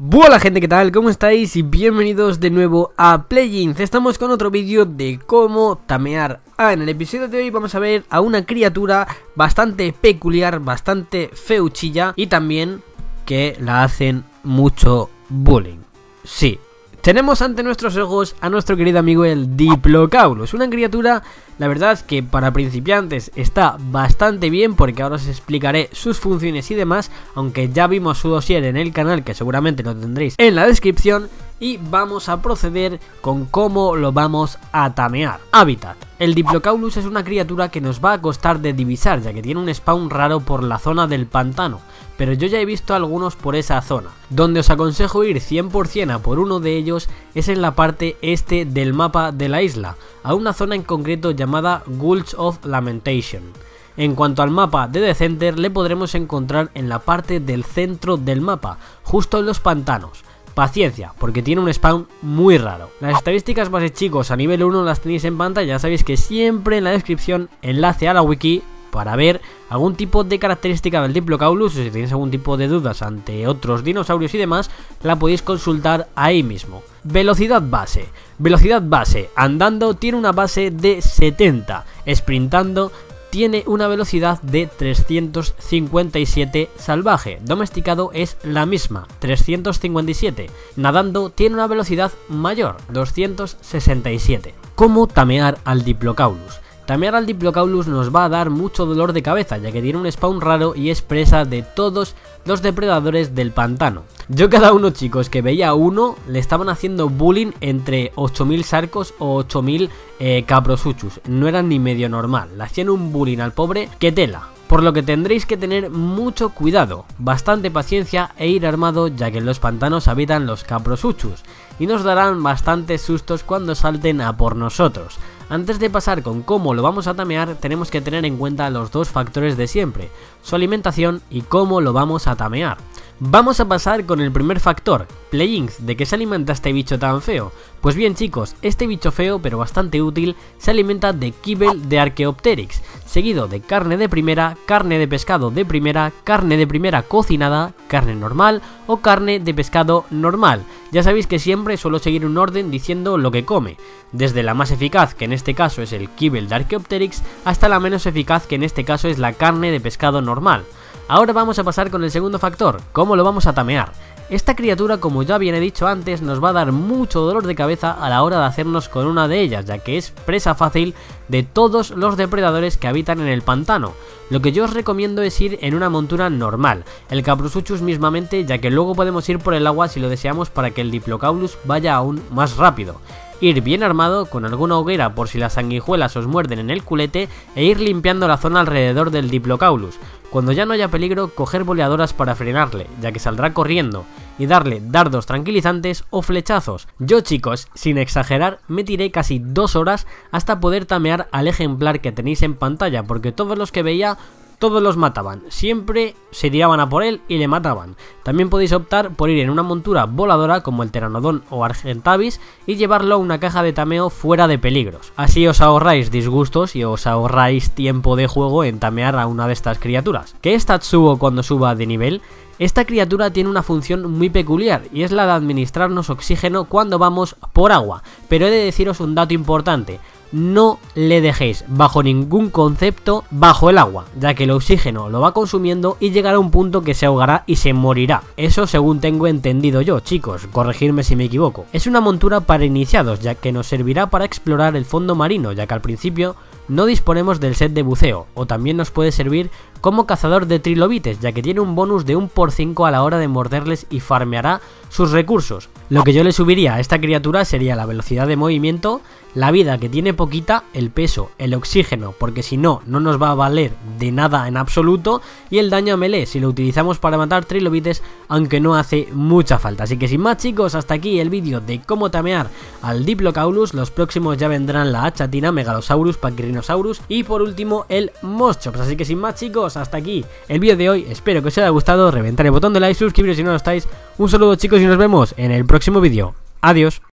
Hola gente, ¿qué tal? ¿Cómo estáis? Y bienvenidos de nuevo a Playing. Estamos con otro vídeo de cómo tamear. En el episodio de hoy vamos a ver a una criatura bastante peculiar, bastante feuchilla y también que la hacen mucho bullying. Sí, tenemos ante nuestros ojos a nuestro querido amigo el Diplocawlus, una criatura, la verdad que para principiantes está bastante bien porque ahora os explicaré sus funciones y demás, aunque ya vimos su dossier en el canal que seguramente lo tendréis en la descripción. Y vamos a proceder con cómo lo vamos a tamear. Hábitat. El Diplocawlus es una criatura que nos va a costar de divisar, ya que tiene un spawn raro por la zona del pantano, pero yo ya he visto algunos por esa zona. Donde os aconsejo ir 100% a por uno de ellos es en la parte este del mapa de la isla, a una zona en concreto llamada Gulch of Lamentation. En cuanto al mapa de The Center, le podremos encontrar en la parte del centro del mapa, justo en los pantanos. Paciencia, porque tiene un spawn muy raro. Las estadísticas base, chicos, a nivel 1 las tenéis en pantalla. Ya sabéis que siempre en la descripción enlace a la wiki para ver algún tipo de característica del Diplocawlus, o si tenéis algún tipo de dudas ante otros dinosaurios y demás, la podéis consultar ahí mismo. Velocidad base. Velocidad base, andando tiene una base de 70, sprintando tiene una velocidad de 357 salvaje, domesticado es la misma, 357, nadando tiene una velocidad mayor, 267. ¿Cómo tamear al Diplocawlus? Tamear al Diplocawlus nos va a dar mucho dolor de cabeza, ya que tiene un spawn raro y es presa de todos los depredadores del pantano. Yo cada uno, chicos, que veía a uno, le estaban haciendo bullying entre 8000 sarcos o 8000 caprosuchus. No eran ni medio normal, le hacían un bullying al pobre que tela. Por lo que tendréis que tener mucho cuidado, bastante paciencia e ir armado, ya que en los pantanos habitan los caprosuchus y nos darán bastantes sustos cuando salten a por nosotros. Antes de pasar con cómo lo vamos a tamear, tenemos que tener en cuenta los dos factores de siempre, su alimentación y cómo lo vamos a tamear. Vamos a pasar con el primer factor, Playing. ¿De qué se alimenta este bicho tan feo? Pues bien, chicos, este bicho feo pero bastante útil se alimenta de kibble de Archaeopteryx, seguido de carne de primera, carne de pescado de primera, carne de primera cocinada, carne normal o carne de pescado normal. Ya sabéis que siempre suelo seguir un orden diciendo lo que come, desde la más eficaz, que en este caso es el kibble de Archaeopteryx, hasta la menos eficaz, que en este caso es la carne de pescado normal. Ahora vamos a pasar con el segundo factor, cómo lo vamos a tamear. Esta criatura, como ya bien he dicho antes, nos va a dar mucho dolor de cabeza a la hora de hacernos con una de ellas, ya que es presa fácil de todos los depredadores que habitan en el pantano. Lo que yo os recomiendo es ir en una montura normal, el Caprosuchus mismamente, ya que luego podemos ir por el agua si lo deseamos para que el Diplocawlus vaya aún más rápido. Ir bien armado con alguna hoguera por si las sanguijuelas os muerden en el culete e ir limpiando la zona alrededor del Diplocawlus. Cuando ya no haya peligro, coger boleadoras para frenarle, ya que saldrá corriendo, y darle dardos tranquilizantes o flechazos. Yo, chicos, sin exagerar, me tiré casi 2 horas hasta poder tamear al ejemplar que tenéis en pantalla, porque todos los que veía, todos los mataban, siempre se tiraban a por él y le mataban. También podéis optar por ir en una montura voladora como el Pteranodon o Argentavis y llevarlo a una caja de tameo fuera de peligros. Así os ahorráis disgustos y os ahorráis tiempo de juego en tamear a una de estas criaturas. ¿Qué stats subo cuando suba de nivel? Esta criatura tiene una función muy peculiar y es la de administrarnos oxígeno cuando vamos por agua, pero he de deciros un dato importante. No le dejéis bajo ningún concepto bajo el agua, ya que el oxígeno lo va consumiendo y llegará a un punto que se ahogará y se morirá. Eso según tengo entendido yo, chicos, corregirme si me equivoco. Es una montura para iniciados, ya que nos servirá para explorar el fondo marino, ya que al principio no disponemos del set de buceo, o también nos puede servir como cazador de trilobites, ya que tiene un bonus de 1/5 a la hora de morderles y farmeará sus recursos. Lo que yo le subiría a esta criatura sería la velocidad de movimiento, la vida, que tiene poquita, el peso, el oxígeno, porque si no, no nos va a valer de nada en absoluto, y el daño a melee, si lo utilizamos para matar trilobites, aunque no hace mucha falta. Así que sin más, chicos, hasta aquí el vídeo de cómo tamear al Diplocawlus. Los próximos ya vendrán la Achatina, Megalosaurus, Pachyrhinosaurus y por último el Moschops. Así que sin más, chicos, hasta aquí el vídeo de hoy. Espero que os haya gustado, reventar el botón de like, suscribiros si no lo estáis. Un saludo, chicos, y nos vemos en el próximo vídeo. Adiós.